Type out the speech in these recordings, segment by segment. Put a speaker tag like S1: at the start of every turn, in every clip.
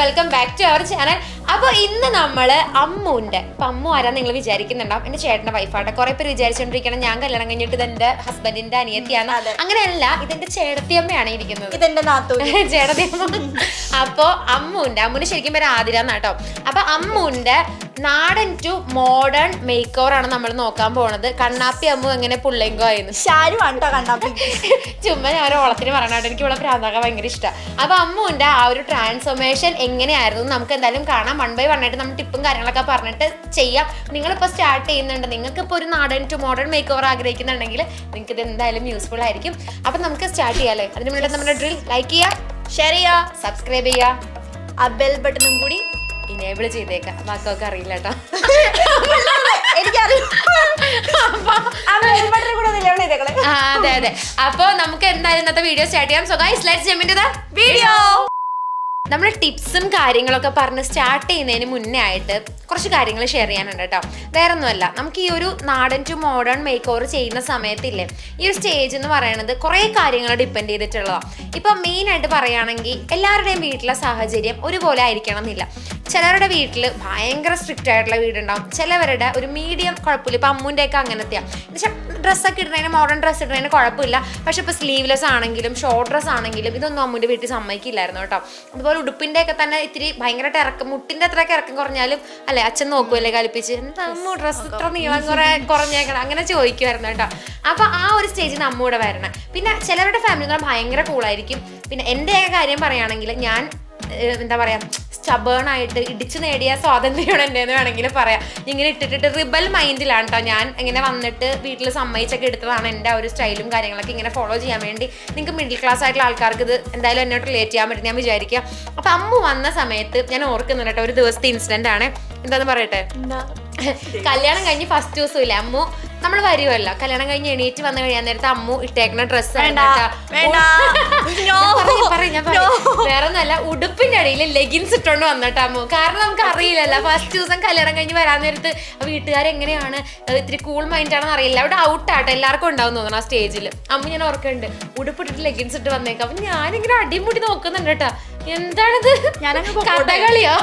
S1: Welcome back to our channel. അപ്പോൾ ഇന്ന് നമ്മൾ അമ്മുണ്ട്. അപ്പം അമ്മു ആരാ നിങ്ങൾ വിചാരിക്കുന്നുണ്ടാവും, എൻ്റെ ചേട്ടൻ്റെ വൈഫാട്ടെ. കുറേ പേര് വിചാരിച്ചുകൊണ്ടിരിക്കണം ഞാൻ കല്യാണം കഴിഞ്ഞിട്ട് ഇതെൻ്റെ ഹസ്ബൻഡിൻ്റെ അനിയത്തിയാണ്. അങ്ങനെയല്ല, ഇതെൻ്റെ ചേട്ടത്തിയമ്മയാണ് ഇരിക്കുന്നത്,
S2: ഇതെന്റെ
S1: ചേട്ടത്തിയമ്മ. അപ്പോൾ അമ്മുവിൻ്റെ ശരിക്കും പേര് ആതിര എന്നാട്ടോ. അപ്പോൾ അമ്മുവിൻ്റെ നാടൻ ടു മോഡേൺ മേക്ക് ഓവർ ആണ് നമ്മൾ നോക്കാൻ പോണത്. കണ്ണാപ്പി അമ്മു എങ്ങനെ പുള്ളെങ്കോ ആയിരുന്നു ചുമ്മാ ഞാൻ ഓളത്തിന് പറയണാട്ടോ, എനിക്ക് ഇവിടെ പ്രാന്താക്കാൻ ഭയങ്കര ഇഷ്ടമാണ്. അപ്പോൾ അമ്മുവിൻ്റെ ആ ഒരു ട്രാൻസ്ഫോർമേഷൻ എങ്ങനെയായിരുന്നു നമുക്ക് എന്തായാലും കാണാം. 1 by 1 ആയിട്ട് നമ്മൾ ടിപ്പും കാര്യങ്ങളൊക്കെ പറഞ്ഞിട്ട് ചെയ്യാം. നിങ്ങളിപ്പോൾ സ്റ്റാർട്ട് ചെയ്യുന്നുണ്ട്, നിങ്ങൾക്കിപ്പോൾ ഒരു നാടൻ ടു മോഡേൺ മേക്ക് ഓവർ ആഗ്രഹിക്കുന്നുണ്ടെങ്കിൽ നിങ്ങൾക്ക് ഇത് എന്തായാലും യൂസ്ഫുൾ ആയിരിക്കും. അപ്പം നമുക്ക് സ്റ്റാർട്ട് ചെയ്യാമല്ലേ? അതിന് മുന്നേ നമ്മുടെ ഡ്രിൽ ലൈക്ക് ചെയ്യുക, ഷെയർ ചെയ്യുക, സബ്സ്ക്രൈബ് ചെയ്യുക, ആ ബെൽ ബട്ടണും കൂടി ഇനേബിൾ ചെയ്തേക്കാം. മക്കൾക്ക് അറിയില്ല കേട്ടോ, അതെ അതെ. അപ്പൊ നമുക്ക് എന്തായാലും ഇന്നത്തെ വീഡിയോ സ്റ്റാർട്ട് ചെയ്യാം. So guys, let's jump into the video. നമ്മൾ ടിപ്സും കാര്യങ്ങളൊക്കെ പറഞ്ഞ് സ്റ്റാർട്ട് ചെയ്യുന്നതിന് മുന്നേ ആയിട്ട് കുറച്ച് കാര്യങ്ങൾ ഷെയർ ചെയ്യാനുണ്ട് കേട്ടോ. വേറെ ഒന്നുമല്ല, നമുക്ക് ഈ ഒരു നാടൻ ടു മോഡേൺ മേക്ക് ഓവർ ചെയ്യുന്ന സമയത്തില്ലേ, ഈ ഒരു സ്റ്റേജ് എന്ന് പറയുന്നത് കുറേ കാര്യങ്ങൾ ഡിപ്പെൻഡ് ചെയ്തിട്ടുള്ളതാണ്. ഇപ്പം മെയിനായിട്ട് പറയുകയാണെങ്കിൽ എല്ലാവരുടെയും വീട്ടിലെ സാഹചര്യം ഒരുപോലെ ആയിരിക്കണം എന്നില്ല. ചിലരുടെ വീട്ടിൽ ഭയങ്കര സ്ട്രിക്റ്റ് ആയിട്ടുള്ള വീടുണ്ടാവും, ചിലവരുടെ ഒരു മീഡിയം കുഴപ്പമില്ല. ഇപ്പം അമ്മുൻ്റെയൊക്കെ അങ്ങനത്തെയാണ്. എന്നുവെച്ചാൽ ഡ്രസ്സൊക്കെ ഇടുന്നതിന്, മോഡേൺ ഡ്രസ്സ് ഇടുന്നതിന് കുഴപ്പമില്ല. പക്ഷെ ഇപ്പോൾ സ്ലീവ്ലെസ് ആണെങ്കിലും ഷോർട്ട് ഡ്രസ്സ് ആണെങ്കിലും ഇതൊന്നും അമ്മുൻ്റെ വീട്ടിൽ സമ്മതിക്കില്ലായിരുന്നു കേട്ടോ. അതുപോലെ ഉടുപ്പിൻ്റെയൊക്കെ തന്നെ ഇത്തിരി ഭയങ്കരമായിട്ട് ഇറക്കം, മുട്ടിൻ്റെ അത്രയൊക്കെ ഇറക്കം കുറഞ്ഞാലും അല്ലെ അച്ഛൻ നോക്കുമല്ലേ കലിപ്പിച്ച്, എന്താ അമ്മു ഡ്രസ്സ് ഇത്ര നീളം കുറഞ്ഞേക്കണം അങ്ങനെ ചോദിക്കുമായിരുന്നു കേട്ടോ. അപ്പോൾ ആ ഒരു സ്റ്റേജിൽ നമ്മൂടെ വരണം. പിന്നെ ചിലവരുടെ ഫാമിലി ഭയങ്കര കൂളായിരിക്കും. പിന്നെ എൻ്റെയൊക്കെ കാര്യം പറയുകയാണെങ്കിൽ ഞാൻ എന്താ പറയുക, സ്റ്റബേൺ ആയിട്ട് ഇടിച്ചു നേടിയ സ്വാതന്ത്ര്യമാണ് എൻ്റെ എന്ന് വേണമെങ്കിൽ പറയാം. ഇങ്ങനെ ഇട്ടിട്ട് റിബൽ മൈൻഡിലാണ് കേട്ടോ ഞാൻ ഇങ്ങനെ വന്നിട്ട് വീട്ടിൽ സമ്മതിച്ചൊക്കെ എടുത്തതാണ്. എൻ്റെ ആ ഒരു സ്റ്റൈലും കാര്യങ്ങളൊക്കെ ഇങ്ങനെ ഫോളോ ചെയ്യാൻ വേണ്ടി. നിങ്ങൾക്ക് മിഡിൽ ക്ലാസ് ആയിട്ടുള്ള ആൾക്കാർക്ക് ഇത് എന്തായാലും എന്നോട് റിലേറ്റ് ചെയ്യാൻ പറ്റും ഞാൻ വിചാരിക്കുക. അപ്പം അമ്മു വന്ന സമയത്ത് ഞാൻ ഓർക്കുന്നുണ്ട് കേട്ടോ, ഒരു ദിവസത്തെ ഇൻസിഡൻ്റ് ആണ്. എന്താന്ന് പറയട്ടെ, കല്യാണം കഴിഞ്ഞ് ഫസ്റ്റ് ദിവസം ഇല്ലേ അമ്മു, നമ്മൾ വരുമല്ലോ കല്യാണം കഴിഞ്ഞ് എണീറ്റ് വന്നു കഴിയാൻ നേരത്തെ അമ്മു ഇട്ടേക്കുന്ന ഡ്രസ്സ് വേറെ ഒന്നല്ല, ഉടുപ്പിന്റെ അടിയിൽ ലെഗിൻസ് ഇട്ടോണ്ട് വന്നിട്ട് അമ്മു. കാരണം നമുക്ക് അറിയില്ലല്ലോ, ഫസ്റ്റ് ദിവസം കല്യാണം കഴിഞ്ഞ് വരാൻ നേരത്ത് വീട്ടുകാരെങ്ങനെയാണ്, ഇത്തിരി കൂൾ മൈൻഡാണെന്ന് അറിയില്ല. അവിടെ ഔട്ടാട്ടോ എല്ലാവർക്കും ഉണ്ടാവും തോന്നുന്നു ആ സ്റ്റേജിൽ. അമ്മു ഞാൻ ഓർക്കുന്നുണ്ട് ഉടുപ്പിട്ടിട്ട് ലെഗിൻസ് ഇട്ട് വന്നേക്കാം. അപ്പൊ ഞാനിങ്ങനെ അടിമുടി നോക്കുന്നുണ്ട് കേട്ടോ, എന്താണിത് കഥകളിയോ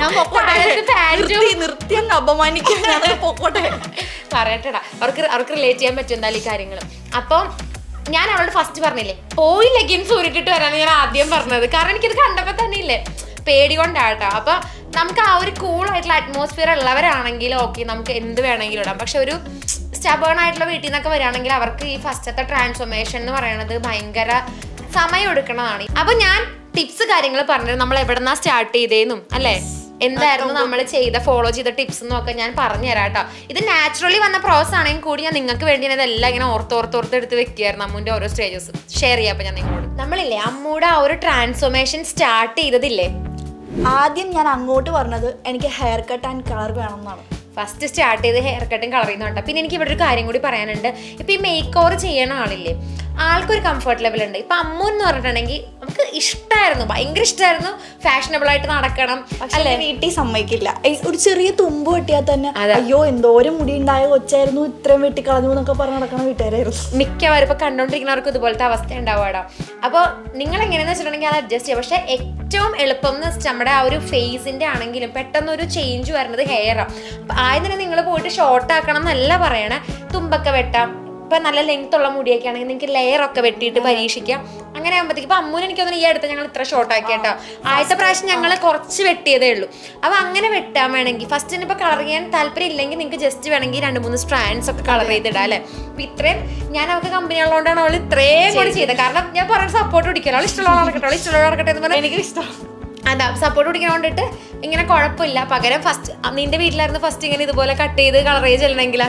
S1: പറയട്ടടാ. അവർക്ക് റിലേറ്റ് ചെയ്യാൻ പറ്റും എന്തായാലും ഈ കാര്യങ്ങൾ. അപ്പം ഞാൻ അവളോട് ഫസ്റ്റ് പറഞ്ഞില്ലേ, പോയി ലെഗിൻസ് ഊരിട്ടിട്ട് വരാനാണ് ഞാൻ ആദ്യം പറഞ്ഞത്. കാരണം എനിക്കിത് കണ്ടപ്പോൾ തന്നെ ഇല്ലേ പേടി കൊണ്ടാട്ടോ. അപ്പൊ നമുക്ക് ആ ഒരു കൂളായിട്ടുള്ള അറ്റ്മോസ്ഫിയർ ഉള്ളവരാണെങ്കിൽ ഓക്കെ, നമുക്ക് എന്ത് വേണമെങ്കിലും ഇടാം. പക്ഷെ ഒരു സ്റ്റബേൺ ആയിട്ടുള്ള വീട്ടിൽ നിന്നൊക്കെ വരികയാണെങ്കിൽ അവർക്ക് ഈ ഫസ്റ്റത്തെ ട്രാൻസ്ഫോർമേഷൻ എന്ന് പറയുന്നത് ഭയങ്കര സമയം എടുക്കണതാണ്. അപ്പൊ ഞാൻ ടിപ്സ് കാര്യങ്ങൾ പറഞ്ഞത് നമ്മൾ എവിടെന്നാ സ്റ്റാർട്ട് ചെയ്തേന്നും അല്ലേ, എന്തായിരുന്നു നമ്മൾ ഫോളോ ചെയ്ത ടിപ്സ് എന്നൊക്കെ ഞാൻ പറഞ്ഞു തരാം കേട്ടോ. ഇത് നാച്ചുറലി വന്ന പ്രോസസ് ആണെങ്കിൽ കൂടി ഞാൻ നിങ്ങൾക്ക് വേണ്ടി ഇതെല്ലാം ഇങ്ങനെ ഓർത്തോർത്തോർത്ത് എടുത്ത് വെക്കുകയായിരുന്നു. അമ്മുൻ്റെ ഓരോ സ്റ്റേജസ് ഷെയർ ചെയ്യാം. അപ്പം ഞാൻ നിങ്ങളോട് നമ്മളില്ലേ അമ്മൂടെ ആ ഒരു ട്രാൻസ്ഫോർമേഷൻ സ്റ്റാർട്ട് ചെയ്തതില്ലേ,
S2: ആദ്യം ഞാൻ അങ്ങോട്ട് പറഞ്ഞത് എനിക്ക് ഹെയർ കട്ട് ആൻഡ് കളർ വേണം എന്നാണ്.
S1: ഫസ്റ്റ് സ്റ്റാർട്ട് ചെയ്ത് ഹെയർ കട്ടും കളർ ചെയ്യുന്നുണ്ട്. പിന്നെ എനിക്ക് ഇവിടെ ഒരു കാര്യം കൂടി പറയാനുണ്ട്. ഇപ്പം ഈ മേക്ക് ഓവർ ചെയ്യണ ആളില്ലേ, ആൾക്കൊരു കംഫർട്ട് ലെവൽ ഉണ്ട്. ഇപ്പം അമ്മു എന്ന് പറഞ്ഞിട്ടുണ്ടെങ്കിൽ നമുക്ക് ഇഷ്ടമായിരുന്നു, ഭയങ്കര ഇഷ്ടമായിരുന്നു ഫാഷനബിൾ ആയിട്ട് നടക്കണം.
S2: അല്ലെ വീട്ടിൽ സമ്മതിക്കില്ല. ഒരു ചെറിയ തുമ്പ് വെട്ടിയാൽ തന്നെ അയ്യോ എന്തോരം മുടി ഉണ്ടായ കൊച്ചായിരുന്നു, ഇത്രയും വെട്ടിക്കളഞ്ഞു എന്നൊക്കെ പറഞ്ഞ് നടക്കണ വീട്ടുകാരായിരുന്നു
S1: മിക്കവാറും. ഇപ്പൊ കണ്ടോണ്ടിരിക്കുന്നവർക്ക് ഇതുപോലത്തെ അവസ്ഥ ഉണ്ടാവാടാ. അപ്പോൾ നിങ്ങൾ എങ്ങനെയാന്ന് വെച്ചിട്ടുണ്ടെങ്കിൽ അത് അഡ്ജസ്റ്റ് ചെയ്യാം. പക്ഷെ ഏറ്റവും എളുപ്പം എന്ന് വെച്ചാൽ നമ്മുടെ ആ ഒരു ഫേസിന്റെ ആണെങ്കിലും പെട്ടെന്നൊരു ചേഞ്ച് വരുന്നത് ഹെയറാണ്. അപ്പൊ ആദ്യം തന്നെ നിങ്ങൾ പോയിട്ട് ഷോർട്ട് ആക്കണം എന്നല്ല പറയണേ, തുമ്പൊക്കെ വെട്ടാം. ഇപ്പം നല്ല ലെങ്ത് ഉള്ള മുടിയൊക്കെ ആണെങ്കിൽ നിങ്ങൾക്ക് ലെയറൊക്കെ വെട്ടിയിട്ട് പരീക്ഷിക്കാം. അങ്ങനെ ആകുമ്പോഴത്തേക്ക് ഇപ്പം അമ്മൂന് എനിക്ക് തോന്നുന്നു ഈ അടുത്ത് ഞങ്ങൾ ഇത്ര ഷോർട്ട് ആക്കി കേട്ടോ. ആദ്യത്തെ പ്രാവശ്യം ഞങ്ങൾ കുറച്ച് വെട്ടിയതേ ഉള്ളൂ. അപ്പോൾ അങ്ങനെ വെട്ടാൻ വേണമെങ്കിൽ ഫസ്റ്റിന് ഇപ്പോൾ കളർ ചെയ്യാൻ താല്പര്യം ഇല്ലെങ്കിൽ നിങ്ങൾക്ക് ജസ്റ്റ് വേണമെങ്കിൽ 2-3 സ്ട്രാൻഡ്സ് ഒക്കെ കളർ ചെയ്തിടാം അല്ലേ. അപ്പം ഇത്രയും ഞാൻ അവൾക്ക് കമ്പനി ഉള്ളതുകൊണ്ടാണ് അവൾ ഇത്രയും കൂടി ചെയ്തത്. കാരണം ഞാൻ പറഞ്ഞ സപ്പോർട്ട് പിടിക്കല്ലോ, അവൾ ഇഷ്ടമുള്ള നടക്കട്ടെ, അവൾ ഇഷ്ടമുള്ള നടക്കട്ടെ എന്ന് പറഞ്ഞാൽ എനിക്ക് ഇഷ്ടം. അതാ സപ്പോർട്ട് പിടിക്കാൻ വേണ്ടിയിട്ട് ഇങ്ങനെ കുഴപ്പമില്ല. പകരം ഫസ്റ്റ് നിന്റെ വീട്ടിലായിരുന്നു ഫസ്റ്റ് ഇങ്ങനെ ഇതുപോലെ കട്ട് ചെയ്ത് കളർ ചെയ്ത് ചെല്ലണമെങ്കിലാ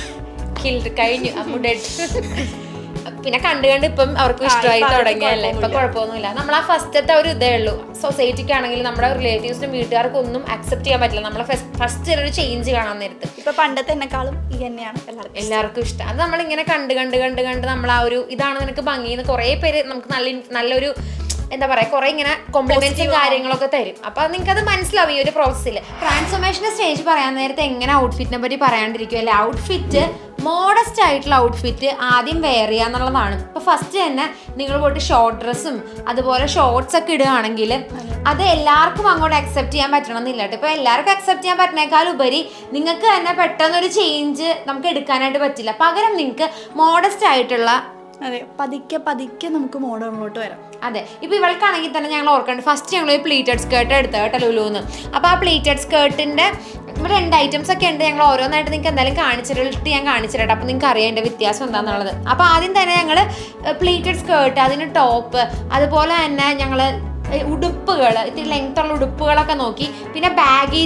S1: കഴിഞ്ഞു അമ്മൂടെ. പിന്നെ കണ്ട് ഇപ്പം അവർക്കും ഇഷ്ടമായി തുടങ്ങിയല്ലേ, ഇപ്പൊ കുഴപ്പമൊന്നുമില്ല. നമ്മൾ ആ ഫസ്റ്റത്തെ ഒരു ഇതേ ഉള്ളൂ. സൊസൈറ്റിക്കാണെങ്കിലും നമ്മുടെ റിലേറ്റീവ്സിനും വീട്ടുകാർക്കും ഒന്നും അക്സെപ്റ്റ് ചെയ്യാൻ പറ്റില്ല നമ്മളെ ഫസ്റ്റ് ഒരു ചേഞ്ച് കാണാൻ നേരത്ത്.
S2: ഇപ്പൊ പണ്ടത്തെക്കാളും ഈ തന്നെയാണ്
S1: എല്ലാവർക്കും ഇഷ്ടം. അത് നമ്മളിങ്ങനെ കണ്ട് നമ്മൾ ആ ഒരു ഇതാണ് നിനക്ക് ഭംഗിന്ന് കുറേ പേര് നമുക്ക് നല്ലൊരു എന്താ പറയുക കുറേ ഇങ്ങനെ കോംപ്ലിമെന്റ്സും കാര്യങ്ങളൊക്കെ തരും. അപ്പൊ നിങ്ങൾക്ക് അത് മനസ്സിലാവും ഈ ഒരു പ്രോസസ്സിൽ. ട്രാൻസ്ഫോർമേഷൻ സ്റ്റേജ് പറയാൻ നേരത്തെ എങ്ങനെ ഔട്ട്ഫിറ്റിനെ പറ്റി പറയാണ്ടിരിക്കും അല്ലെ. ഔട്ട്ഫിറ്റ് മോഡസ്റ്റ് ആയിട്ടുള്ള ഔട്ട്ഫിറ്റ് ആദ്യം വെയർ ചെയ്യുക എന്നുള്ളതാണ്. ഇപ്പോൾ ഫസ്റ്റ് തന്നെ നിങ്ങൾ പോയിട്ട് ഷോർട്ട് ഡ്രസ്സും അതുപോലെ ഷോർട്സ് ഒക്കെ ഇടുകയാണെങ്കിൽ അത് എല്ലാവർക്കും അങ്ങോട്ട് അക്സെപ്റ്റ് ചെയ്യാൻ പറ്റണമെന്നില്ല കേട്ടോ. ഇപ്പോൾ എല്ലാവർക്കും അക്സെപ്റ്റ് ചെയ്യാൻ പറ്റുന്നേക്കാൾ ഉപരി നിങ്ങൾക്ക് തന്നെ പെട്ടെന്നൊരു ചേഞ്ച് നമുക്ക് എടുക്കാനായിട്ട് പറ്റില്ല. പകരം നിങ്ങൾക്ക് മോഡസ്റ്റ് ആയിട്ടുള്ള
S2: അതെ പതുക്കെ പതുക്കെ നമുക്ക് മോഡേണിലോട്ട് വരാം.
S1: അതെ, ഇപ്പോൾ ഇവൾക്കാണെങ്കിൽ തന്നെ ഞങ്ങൾ ഓർക്കുന്നുണ്ട് ഫസ്റ്റ് ഞങ്ങൾ ഒരു പ്ലീറ്റഡ് സ്കേർട്ട് എടുത്തത് കേട്ടോ ലുലുന്ന്. അപ്പോൾ ആ പ്ലീറ്റഡ് സ്കേർട്ടിൻ്റെ 2 ഐറ്റംസ് ഒക്കെ ഉണ്ട്. ഞങ്ങൾ ഓരോന്നായിട്ട് നിങ്ങൾക്ക് എന്തായാലും കാണിച്ചിട്ട് ഞാൻ കാണിച്ചിട്ട് അപ്പോൾ നിങ്ങൾക്ക് അറിയാം എൻ്റെ വ്യത്യാസം എന്താണെന്നുള്ളത്. അപ്പോൾ ആദ്യം തന്നെ ഞങ്ങൾ പ്ലീറ്റഡ് സ്കേർട്ട്, അതിന് ടോപ്പ്, അതുപോലെ തന്നെ ഞങ്ങൾ ഉടുപ്പുകൾ, ഇത്തിരി ലെങ്ത്തുള്ള ഉടുപ്പുകളൊക്കെ നോക്കി. പിന്നെ ബാഗി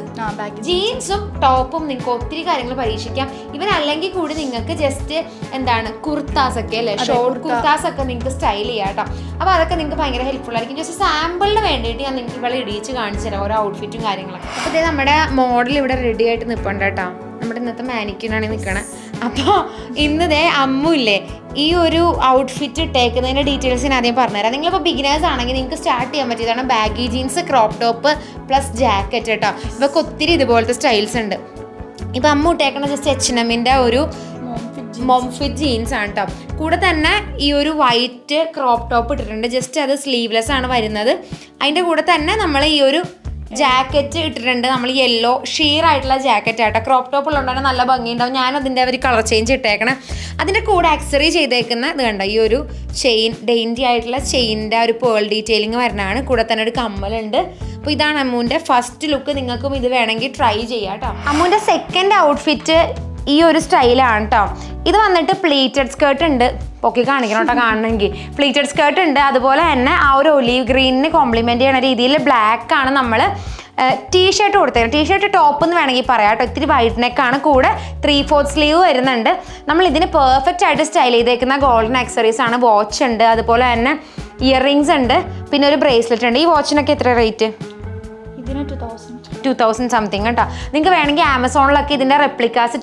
S1: ജീൻസും ടോപ്പും നിങ്ങൾക്ക് ഒത്തിരി കാര്യങ്ങൾ പരീക്ഷിക്കാം. ഇവനല്ലെങ്കിൽ കൂടി നിങ്ങൾക്ക് ജസ്റ്റ് കുർത്താസ് ഒക്കെ അല്ലേ, ഷോർട്ട് കുർത്താസ് ഒക്കെ നിങ്ങൾക്ക് സ്റ്റൈൽ ചെയ്യാം കേട്ടോ. അപ്പോൾ അതൊക്കെ നിങ്ങൾക്ക് ഭയങ്കര ഹെൽപ്ഫുൾ ആയിരിക്കും. ജസ്റ്റ് സാമ്പിളിന് വേണ്ടിയിട്ട് ഞാൻ നിങ്ങൾക്ക് ഇവിടെ ഇടിച്ച് കാണിച്ചു തരാം ഓരോ ഔട്ട്ഫിറ്റും കാര്യങ്ങളൊക്കെ. അപ്പോൾ ഇതേ നമ്മുടെ മോഡൽ ഇവിടെ റെഡി ആയിട്ട് നിൽപ്പുണ്ട് കേട്ടോ. നമ്മുടെ ഇന്നത്തെ മാനിക്യൂനാണ് നിൽക്കണേ. അപ്പോൾ ഇന്നതേ അമ്മുല്ലേ ഈ ഒരു ഔട്ട്ഫിറ്റ് ഇട്ടേക്കുന്നതിൻ്റെ ഡീറ്റെയിൽസിന് ആദ്യം പറഞ്ഞുതരാം. നിങ്ങളിപ്പോൾ ബിഗിനേഴ്സ് ആണെങ്കിൽ നിങ്ങൾക്ക് സ്റ്റാർട്ട് ചെയ്യാൻ പറ്റിയതാണ് baggy jeans, crop top plus jacket കേട്ടോ. ഇവർക്ക് ഒത്തിരി ഇതുപോലത്തെ സ്റ്റൈൽസ് ഉണ്ട്. ഇപ്പം അമ്മ ഇട്ടേക്കണ ജസ്റ്റ് H&Mൻ്റെ ഒരു മോംഫിറ്റ് ജീൻസ് ആണ് കേട്ടോ. കൂടെ തന്നെ ഈ ഒരു വൈറ്റ് ക്രോപ്പ് ടോപ്പ് ഇട്ടിട്ടുണ്ട്. ജസ്റ്റ് അത് സ്ലീവ്ലെസ് ആണ് വരുന്നത്. അതിൻ്റെ കൂടെ തന്നെ നമ്മൾ ഈ ഒരു ജാക്കറ്റ് ഇട്ടിട്ടുണ്ട്. നമ്മൾ യെല്ലോ ഷീർ ആയിട്ടുള്ള ജാക്കറ്റ് ആട്ടോ. ക്രോപ്പ് ടോപ്പ് ഉള്ളതുകൊണ്ട് നല്ല ഭംഗിയുണ്ടാവും. ഞാനതിൻ്റെ ഒരു കളർ ചേഞ്ച് ഇട്ടേക്കണം. അതിൻ്റെ കൂടെ ആക്സറി ചെയ്തേക്കുന്ന ഇത് കണ്ടോ, ഈ ഒരു ചെയിൻ, ഡെയിൻറ്റി ആയിട്ടുള്ള ചെയിനിൻ്റെ ഒരു പേൾ ഡീറ്റെയിലിംഗ് വരുന്നതാണ്. കൂടെ തന്നെ ഒരു കമ്മലുണ്ട്. അപ്പോൾ ഇതാണ് അമ്മുവിൻ്റെ ഫസ്റ്റ് ലുക്ക്. നിങ്ങൾക്കും ഇത് വേണമെങ്കിൽ ട്രൈ ചെയ്യാം കേട്ടോ. അമ്മുവിൻ്റെ സെക്കൻഡ് ഔട്ട്ഫിറ്റ് ഈ ഒരു സ്റ്റൈലാണ് കേട്ടോ. ഇത് വന്നിട്ട് പ്ലീറ്റഡ് സ്കേർട്ട് ഉണ്ട്. പൊക്കി കാണിക്കണം കേട്ടോ കാണണമെങ്കിൽ. പ്ലീറ്റഡ് സ്കേർട്ട് ഉണ്ട്. അതുപോലെ തന്നെ ആ ഒരു ഒലീവ് ഗ്രീനിന് കോംപ്ലിമെൻറ്റ് ചെയ്യുന്ന രീതിയിൽ ബ്ലാക്ക് ആണ് നമ്മൾ ടീഷർട്ട് കൊടുത്തേക്കുന്നത്. ടീഷർട്ട് ടോപ്പ് എന്ന് വേണമെങ്കിൽ പറയാം കേട്ടോ. ഇത്തിരി വൈഡ് നെക്കാണ്. കൂടെ 3/4 സ്ലീവ് വരുന്നുണ്ട്. നമ്മൾ ഇതിന് പെർഫെക്റ്റ് ആയിട്ട് സ്റ്റൈൽ ചെയ്തേക്കുന്ന ഗോൾഡൻ ആക്സറീസ് ആണ്. വാച്ച് ഉണ്ട്, അതുപോലെ തന്നെ ഇയർ റിങ്സ് ഉണ്ട്, പിന്നെ ഒരു ബ്രേസ്ലെറ്റ് ഉണ്ട്. ഈ വാച്ചിനൊക്കെ എത്ര റേറ്റ്? 2000 സംതിങ് കേട്ടോ. നിങ്ങൾക്ക് വേണമെങ്കിൽ ആമസോണിലൊക്കെ ഇതിൻ്റെ റെപ്ലിക്കാസ്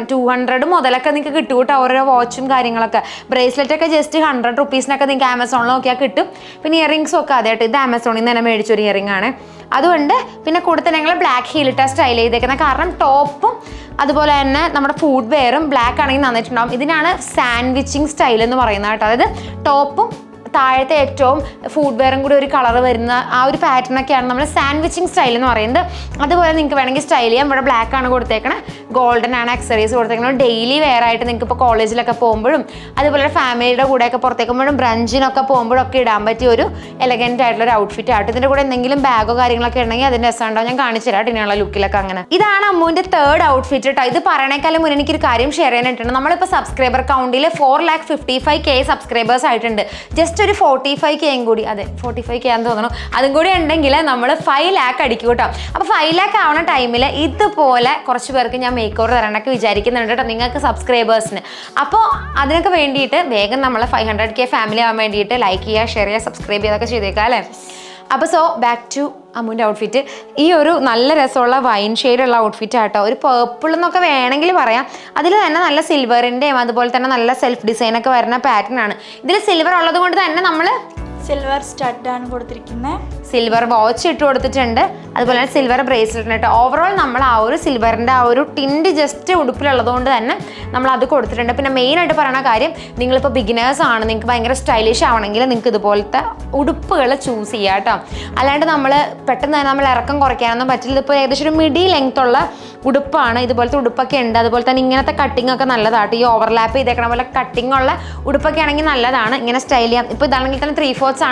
S1: 200 മുതലൊക്കെ നിങ്ങൾക്ക് കിട്ടും കേട്ടോ. ഓരോ വാച്ചും കാര്യങ്ങളൊക്കെ. ബ്രേസ്ലെറ്റൊക്കെ ജസ്റ്റ് 100 റുപ്പീസിനൊക്കെ നിങ്ങൾക്ക് ആമസോണിൽ നോക്കിയാൽ കിട്ടും. പിന്നെ ഇയറിങ്സും ഒക്കെ അതെ കേട്ടോ. ഇത് ആമസോണിൽ നിന്ന് തന്നെ മേടിച്ചൊരു ഇയറിംഗ് ആണ്. അതുകൊണ്ട് പിന്നെ കൂടുതൽ ഞങ്ങൾ ബ്ലാക്ക് ഹീലിട്ടാ സ്റ്റൈൽ ചെയ്തേക്കുന്നത്. കാരണം ടോപ്പും അതുപോലെ തന്നെ നമ്മുടെ ഫുഡ് വെയറും ബ്ലാക്ക് ആണെങ്കിൽ നന്നായിട്ടുണ്ടാവും. ഇതിനാണ് സാൻഡ്വിച്ചിങ് സ്റ്റൈൽ എന്ന് പറയുന്നത് കേട്ടോ. അതായത് ടോപ്പും താഴത്തെ ഏറ്റവും ഫുഡ് വെയറും കൂടി ഒരു കളർ വരുന്ന ആ ഒരു പാറ്റേണൊക്കെയാണ് നമ്മൾ സാൻഡ്വിച്ചിങ് സ്റ്റൈൽ എന്ന് പറയുന്നത്. അതുപോലെ നിങ്ങൾക്ക് വേണമെങ്കിൽ സ്റ്റൈൽ ചെയ്യാം. ഇവിടെ ബ്ലാക്ക് ആണ് കൊടുത്തേക്കണേ, ഗോൾഡൻ ആണ് ആക്സറീസ് കൊടുത്തേക്കുന്നത്. ഡെയിലി വെയർ ആയിട്ട് നിങ്ങൾക്ക് ഇപ്പോൾ കോളേജിലൊക്കെ പോകുമ്പോഴും അതുപോലെ ഫാമിലിയുടെ കൂടെയൊക്കെ പുറത്തേക്ക് പോകുമ്പോഴും ബ്രഞ്ചിനൊക്കെ പോകുമ്പോഴൊക്കെ ഇടാൻ പറ്റിയ ഒരു എലഗൻറ്റ് ആയിട്ടുള്ള ഒരു ഔട്ട്ഫിറ്റ് ആയിട്ട്. ഇതിൻ്റെ കൂടെ എന്തെങ്കിലും ബാഗോ കാര്യങ്ങളൊക്കെ ഉണ്ടെങ്കിൽ അതിൻ്റെ രസമുണ്ടാവും. ഞാൻ കാണിച്ചു തരാം ഇതിനുള്ള ലുക്കിലൊക്കെ. അങ്ങനെ ഇതാണ് അമ്മുവിൻ്റെ തേർഡ് ഔട്ട്ഫിറ്റ് കേട്ടോ. ഇത് പറയണേക്കാളും മുന്നേ എനിക്കൊരു കാര്യം ഷെയർ ചെയ്യാനായിട്ടുണ്ട്. നമ്മളിപ്പോൾ സബ്സ്ക്രൈബർ കൗണ്ടിൽ 4,55,000 സബ്സ്ക്രൈബേഴ്സ് ആയിട്ടുണ്ട്. ജസ്റ്റ് ഒരു 45K കൂടി, അതെ 45K ആണെന്ന് തോന്നുന്നു, അതും കൂടി ഉണ്ടെങ്കിൽ നമ്മൾ 5 lakh അടിക്കും കേട്ടോ. അപ്പോൾ 5 lakh ആവുന്ന ടൈമിൽ ഇതുപോലെ കുറച്ച് പേർക്ക് ഞാൻ മേക്ക് ഓവർ തരാനൊക്കെ വിചാരിക്കുന്നുണ്ട് കേട്ടോ, നിങ്ങൾക്ക് സബ്സ്ക്രൈബേഴ്സിന്. അപ്പോൾ അതിനൊക്കെ വേണ്ടിയിട്ട് വേഗം നമ്മൾ 500K ഫാമിലി ആവാൻ വേണ്ടിയിട്ട് ലൈക്ക് ചെയ്യുക, ഷെയർ ചെയ്യുക, സബ്സ്ക്രൈബ് ചെയ്യുകയൊക്കെ ചെയ്തേക്കാം അല്ലേ. അപ്പോൾ ബാക്ക് ടു അമ്മുവിൻ്റെ ഔട്ട്ഫിറ്റ്. ഈ ഒരു നല്ല രസമുള്ള വൈൻ ഷെയ്ഡുള്ള ഔട്ട്ഫിറ്റ് ആട്ടോ. ഒരു പേർപ്പിൾ എന്നൊക്കെ വേണമെങ്കിൽ പറയാം. അതിൽ തന്നെ നല്ല സിൽവറിൻ്റെയും അതുപോലെ തന്നെ നല്ല സെൽഫ് ഡിസൈനൊക്കെ വരുന്ന പാറ്റേൺ ആണ്. ഇതിൽ സിൽവർ ഉള്ളത് കൊണ്ട് തന്നെ നമ്മൾ
S2: സിൽവർ സ്റ്റഡാണ് കൊടുത്തിരിക്കുന്നത്.
S1: സിൽവർ വാച്ച് ഇട്ട് കൊടുത്തിട്ടുണ്ട്. അതുപോലെ തന്നെ സിൽവർ ബ്രേസ്ലെറ്റ് ഇട്ട് ഓവറോൾ നമ്മൾ ആ ഒരു സിൽവറിൻ്റെ ആ ഒരു ടിൻറ്റ് ജസ്റ്റ് ഉടുപ്പിലുള്ളത് കൊണ്ട് തന്നെ നമ്മൾ അത് കൊടുത്തിട്ടുണ്ട്. പിന്നെ മെയിനായിട്ട് പറയുന്ന കാര്യം, നിങ്ങളിപ്പോൾ ബിഗിനേഴ്സ് ആണ്, നിങ്ങൾക്ക് ഭയങ്കര സ്റ്റൈലിഷ് ആവണമെങ്കിൽ നിങ്ങൾക്ക് ഇതുപോലത്തെ ഉടുപ്പുകൾ ചൂസ് ചെയ്യാം കേട്ടോ. അല്ലാണ്ട് നമ്മൾ പെട്ടെന്ന് തന്നെ നമ്മൾ ഇറക്കം കുറയ്ക്കാനൊന്നും പറ്റില്ല. ഇതിപ്പോൾ ഏകദേശം ഒരു മിഡി ലെങ്ത് ഉള്ള ഉടുപ്പാണ്. ഇതുപോലത്തെ ഉടുപ്പൊക്കെ ഉണ്ട്. അതുപോലെ തന്നെ ഇങ്ങനത്തെ കട്ടിംഗ് ഒക്കെ നല്ലതാട്ടോ. ഈ ഓവർലാപ്പ് ചെയ്തേക്കണ പോലെ കട്ടിംഗ് ഉള്ള ഉടുപ്പൊക്കെ ആണെങ്കിൽ നല്ലതാണ്. ഇങ്ങനെ സ്റ്റൈൽ ചെയ്യാം. ഇപ്പോൾ ഇതാണെങ്കിൽ തന്നെ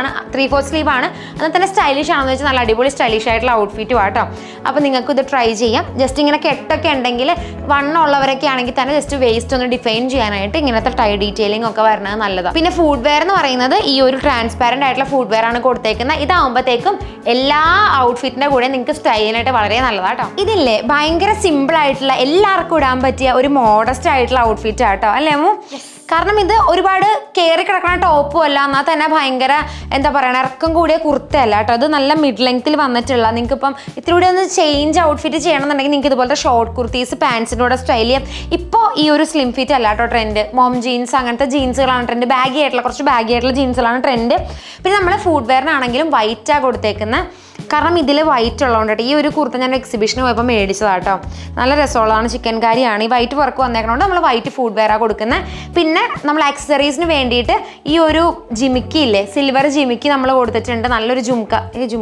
S1: 3/4 സ്ലീവ് ആണ്. എന്നാൽ തന്നെ സ്റ്റൈലിഷ് ആണെന്ന് വെച്ചാൽ നല്ല അടിപൊളി സ്റ്റൈലിഷ് ആയിട്ടുള്ള ഔട്ട്ഫിറ്റും ആട്ടോ. അപ്പോൾ നിങ്ങൾക്ക് ഇത് ട്രൈ ചെയ്യാം. ജസ്റ്റ് ഇങ്ങനെ കെട്ടൊക്കെ ഉണ്ടെങ്കിൽ വണ്ണമുള്ളവരൊക്കെ ആണെങ്കിൽ തന്നെ ജസ്റ്റ് വേസ്റ്റ് ഒന്ന് ഡിഫൈൻ ചെയ്യാനായിട്ട് ഇങ്ങനത്തെ ടൈ ഡീറ്റെയിലിംഗ് ഒക്കെ വരുന്നത് നല്ലതാണ്. പിന്നെ ഫുഡ് വെയർ എന്ന് പറയുന്നത് ഈ ഒരു ട്രാൻസ്പാരൻ്റ് ആയിട്ടുള്ള ഫുഡ് വെയർ ആണ് കൊടുത്തേക്കുന്നത്. ഇതാകുമ്പോഴത്തേക്കും എല്ലാ ഔട്ട്ഫിറ്റിൻ്റെ കൂടെ നിങ്ങൾക്ക് സ്റ്റൈലിനായിട്ട് വളരെ നല്ലതാണ് കേട്ടോ. ഇതില്ലേ ഭയങ്കര സിമ്പിൾ ആയിട്ടുള്ള എല്ലാവർക്കും ഇടാൻ പറ്റിയ ഒരു മോഡസ്റ്റ് ആയിട്ടുള്ള ഔട്ട്ഫിറ്റ് ആട്ടോ അല്ലേ അമ്മു? കാരണം ഇത് ഒരുപാട് കയറി കിടക്കുന്ന ടോപ്പും അല്ല, എന്നാൽ തന്നെ ഭയങ്കര എന്താ പറയുക ഇറക്കം കൂടിയ കുർത്തയല്ല കേട്ടോ. അത് നല്ല മിഡ് ലെങ്ത്തിൽ വന്നിട്ടുള്ള, നിങ്ങൾക്ക് ഇപ്പം ഇത്തിരി കൂടി ഒന്ന് ചേഞ്ച് ഔട്ട്ഫിറ്റ് ചെയ്യണമെന്നുണ്ടെങ്കിൽ നിങ്ങൾക്ക് ഇതുപോലത്തെ ഷോർട്ട് കുർത്തീസ് പാൻസിൻ്റെ കൂടെ സ്റ്റൈൽ ചെയ്യാം. ഇപ്പോൾ ഈ ഒരു സ്ലിം ഫിറ്റ് അല്ല കേട്ടോ ട്രെൻഡ്. മോം ജീൻസ് അങ്ങനത്തെ ജീൻസുകളാണ് ട്രെൻഡ്. ബാഗി ആയിട്ടുള്ള കുറച്ച് ബാഗി ആയിട്ടുള്ള ജീൻസുകളാണ് ട്രെൻഡ്. പിന്നെ നമ്മൾ ഫുഡ് വെയറിനാണെങ്കിലും വൈറ്റാണ് കൊടുത്തേക്കുന്ന കാരണം ഇതിൽ വൈറ്റ് ഉള്ളതുകൊണ്ടിട്ട് ഈ ഒരു കുർത്ത ഞാൻ എക്സിബിഷന് പോയപ്പോൾ മേടിച്ചതാട്ടോ. നല്ല രസമുള്ളതാണ്, ചിക്കൻ കാരിയാണ്. ഈ വൈറ്റ് വർക്ക് വന്നേക്കണോണ്ട് നമ്മൾ വൈറ്റ് ഫുഡ് വെയറാണ് കൊടുക്കുന്നത്. പിന്നെ നമ്മൾ ആക്സസറീസിന് വേണ്ടിയിട്ട് ഈ ഒരു ജിമിക്കി ഇല്ലേ, സിൽവർ ജിമിക്കി നമ്മൾ കൊടുത്തിട്ടുണ്ട്. നല്ലൊരു ജുംക്ക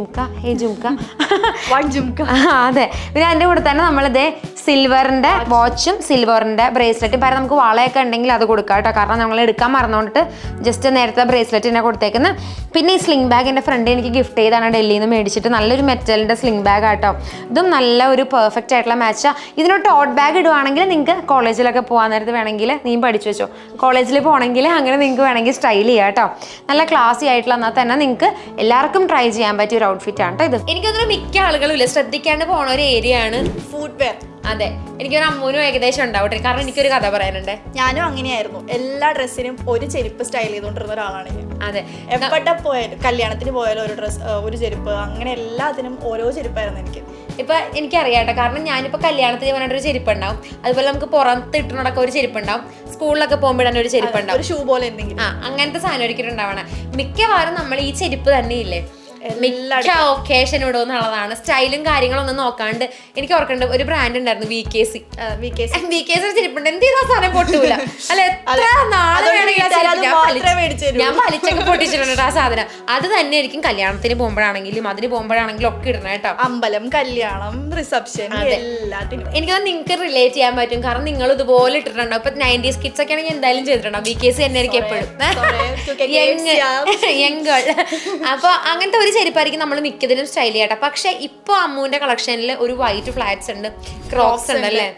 S1: അതെ. പിന്നെ അതിൻ്റെ കൂടെ തന്നെ നമ്മളിതേ സിൽവറിൻ്റെ വാച്ചും സിൽവറിൻ്റെ ബ്രേസ്ലെറ്റും പകരം നമുക്ക് വളയൊക്കെ ഉണ്ടെങ്കിൽ അത് കൊടുക്കാം കേട്ടോ. കാരണം നമ്മൾ എടുക്കാൻ മറന്നുകൊണ്ടിട്ട് ജസ്റ്റ് നേരത്തെ ബ്രേസ്ലെറ്റ് തന്നെ കൊടുത്തേക്കുന്നത്. പിന്നെ ഈ സ്ലിംഗ് ബാഗ് എൻ്റെ ഫ്രണ്ട് എനിക്ക് ഗിഫ്റ്റ് ചെയ്താണ് ഡൽഹിയിൽ നിന്ന് മേടിച്ചിട്ട്. നല്ലൊരു മെറ്റലിൻ്റെ സ്ലിംഗ് ബാഗ് ആട്ടോ. ഇതും നല്ല ഒരു പെർഫെക്റ്റ് ആയിട്ടുള്ള മാച്ചാണ്. ഇതിനൊരു ടോട്ട് ബാഗ് ഇടുവാണെങ്കിൽ നിങ്ങൾക്ക് കോളേജിലൊക്കെ പോകാൻ നേരത്ത് വേണമെങ്കിൽ നീ പഠിച്ചു വെച്ചോ, കോളേജിൽ പോകണമെങ്കിൽ അങ്ങനെ നിങ്ങൾക്ക് വേണമെങ്കിൽ സ്റ്റൈൽ ചെയ്യാം കേട്ടോ. നല്ല ക്ലാസി ആയിട്ടുള്ള എന്നാൽ തന്നെ നിങ്ങൾക്ക് എല്ലാവർക്കും ട്രൈ ചെയ്യാൻ പറ്റിയ ഒരു ഔട്ട്ഫിറ്റ് ആണ് കേട്ടോ ഇത്. എനിക്കൊന്നും മിക്ക ആളുകളും ഇല്ല ശ്രദ്ധിക്കാണ്ട് പോണ ഒരു ഏരിയ ആണ്
S2: ഫുഡ് വെയർ.
S1: അതെ, എനിക്കൊരു അമ്മൂനും ഏകദേശം ഉണ്ടാവട്ടെ. കാരണം എനിക്കൊരു കഥ പറയാനുണ്ട്.
S2: ഞാനും അങ്ങനെയായിരുന്നു. എല്ലാ ഡ്രസ്സിനും ഒരു ചെരുപ്പ് സ്റ്റൈൽ ചെയ്തുകൊണ്ടിരുന്ന ഒരാളാണ് ഞാൻ.
S1: അതെ,
S2: എവിടെ പോയാലും കല്യാണത്തിന് പോയാലും ഒരു ഡ്രസ്സ്, ഒരു ചെരുപ്പ്, അങ്ങനെ എല്ലാത്തിനും ഓരോ ചെരുപ്പായിരുന്നു എനിക്ക്.
S1: ഇപ്പൊ എനിക്കറിയാട്ടോ, കാരണം ഞാനിപ്പോ കല്യാണത്തിന് പറഞ്ഞിട്ട് ഒരു ചെരുപ്പ് ഉണ്ടാവും, അതുപോലെ നമുക്ക് പുറത്ത് ഇട്ടുകൊണ്ടൊക്കെ ഒരു ചെരുപ്പ് ഉണ്ടാവും, സ്കൂളിലൊക്കെ പോകുമ്പോഴാണ് ഒരു ചെരുപ്പ് ഉണ്ടാവും,
S2: ഒരു ഷൂ പോലെ എന്തെങ്കിലും.
S1: അങ്ങനത്തെ സാധനം ഒരിക്കലുണ്ടാവണം. മിക്കവാറും നമ്മൾ ഈ ചെരുപ്പ് തന്നെയില്ലേ മിക്ക ഒക്കേഷൻ ഇടുമെന്നുള്ളതാണ്. സ്റ്റൈലും കാര്യങ്ങളും ഒന്നും നോക്കാണ്ട് എനിക്ക് ഓർക്കണ്ട ഒരു ബ്രാൻഡ് ഉണ്ടായിരുന്നു VKC ചെരുപ്പുണ്ട്. എന്ത് ചെയ്താ സാധനം പൊട്ടൂല അല്ല, എത്ര നാളെ ഞാൻ വലിച്ചൊക്കെ പൊട്ടിച്ചിട്ടുണ്ട് ആ സാധനം. അത് തന്നെ ആയിരിക്കും കല്യാണത്തിന് പോകുമ്പോഴാണെങ്കിലും അതിന് പോകുമ്പോഴാണെങ്കിലും ഒക്കെ ഇടണം കേട്ടോ.
S2: അമ്പലം, കല്യാണം, റിസപ്ഷൻ, എല്ലാത്തിനും
S1: എനിക്കത് നിങ്ങൾക്ക് റിലേറ്റ് ചെയ്യാൻ പറ്റും. കാരണം നിങ്ങൾ ഇതുപോലെ ഇട്ടിട്ടുണ്ടാവും. ഇപ്പൊ 90s കിഡ്സ് ഒക്കെ ആണെങ്കിൽ എന്തായാലും ചെയ്തിട്ടുണ്ടാവും. VKC തന്നെ ആയിരിക്കും എപ്പോഴും യങ്. അപ്പൊ അങ്ങനത്തെ ഒരു ചെരുപ്പായിരിക്കും നമ്മൾ മിക്കതിനും സ്റ്റൈൽ ചെയ്യട്ടെ. പക്ഷെ ഇപ്പൊ അമ്മൂന്റെ കളക്ഷനിൽ ഒരു വൈറ്റ് ഫ്ലാറ്റ്സ് ഉണ്ട്, ക്രോക്സ് ഉണ്ട് അല്ലേ,